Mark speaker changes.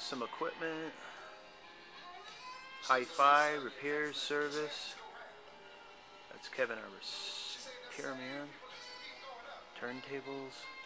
Speaker 1: some equipment, hi-fi, repairs, service. That's Kevin, our repairman. Turntables.